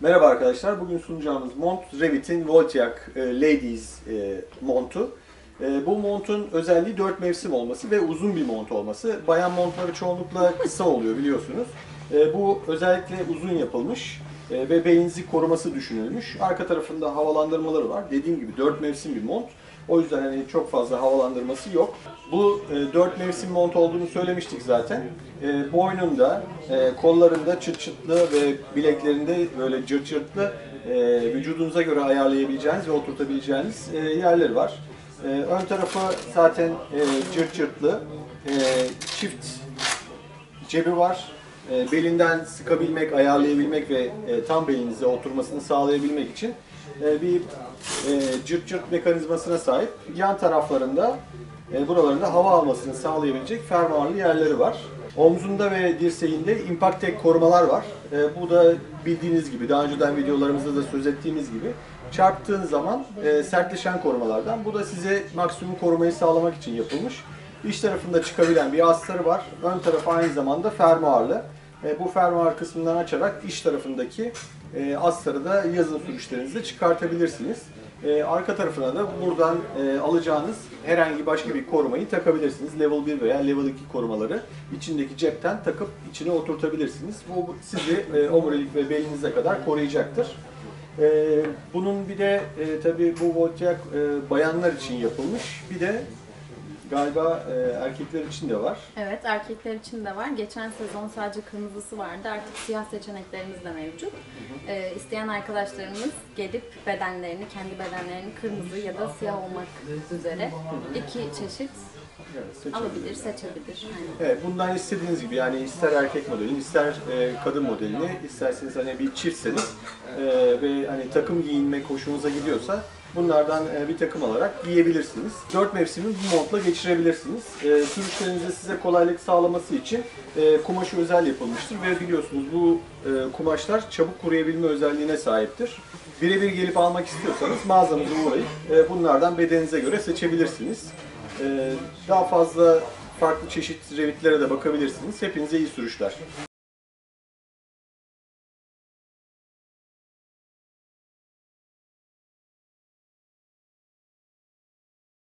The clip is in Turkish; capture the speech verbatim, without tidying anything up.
Merhaba arkadaşlar, bugün sunacağımız mont Revit'in Voltiac e, Ladies e, montu. E, bu montun özelliği dört mevsim olması ve uzun bir mont olması. Bayan montları çoğunlukla kısa oluyor biliyorsunuz. E, bu özellikle uzun yapılmış e, ve belinizi koruması düşünülmüş. Arka tarafında havalandırmaları var. Dediğim gibi dört mevsim bir mont. O yüzden hani çok fazla havalandırması yok. Bu e, dört mevsim mont olduğunu söylemiştik zaten. E, boynunda, e, kollarında çıt çıtlı ve bileklerinde böyle cırt cırtlı e, vücudunuza göre ayarlayabileceğiniz ve oturtabileceğiniz e, yerleri var. E, ön tarafı zaten e, cırt cırtlı, e, çift cebi var. E, belinden sıkabilmek, ayarlayabilmek ve e, tam belinize oturmasını sağlayabilmek için e, bir e, cırt cırt mekanizmasına sahip. Yan taraflarında, e, buralarında hava almasını sağlayabilecek fermuarlı yerleri var. Omzunda ve dirseğinde impact tek korumalar var. E, bu da bildiğiniz gibi, daha önceden videolarımızda da söz ettiğimiz gibi çarptığın zaman e, sertleşen korumalardan. Bu da size maksimum korumayı sağlamak için yapılmış. İç tarafında çıkabilen bir astarı var. Ön tarafı aynı zamanda fermuarlı. E, bu fermuar kısmından açarak iç tarafındaki e, astarı da yazın sürüşlerinizde çıkartabilirsiniz. E, arka tarafına da buradan e, alacağınız herhangi başka bir korumayı takabilirsiniz. Level bir veya Level iki korumaları içindeki cepten takıp içine oturtabilirsiniz. Bu sizi e, omurilik ve belinize kadar koruyacaktır. E, bunun bir de e, tabii bu Voltiac e, bayanlar için yapılmış. Bir de galiba e, erkekler için de var. Evet, erkekler için de var. Geçen sezon sadece kırmızısı vardı. Artık siyah seçeneklerimiz de mevcut. Hı hı. Ee, isteyen arkadaşlarımız gelip bedenlerini, kendi bedenlerini kırmızı ya da siyah olmak üzere iki çeşit evet, alabilir, seçebilir. Aynen. Evet, bundan istediğiniz gibi yani ister erkek modelini, ister e, kadın modelini, isterseniz hani bir çiftseniz e, ve hani takım giyinmek hoşunuza gidiyorsa bunlardan e, bir takım alarak giyebilirsiniz. Dört mevsimi bu montla geçirebilirsiniz. E, sürüşlerinizde size kolaylık sağlaması için e, kumaşı özel yapılmıştır ve biliyorsunuz bu e, kumaşlar çabuk kuruyabilme özelliğine sahiptir. Birebir gelip almak istiyorsanız mağazamıza uğrayıp e, bunlardan bedeninize göre seçebilirsiniz. E, daha fazla farklı çeşit Revit'lere de bakabilirsiniz. Hepinize iyi sürüşler.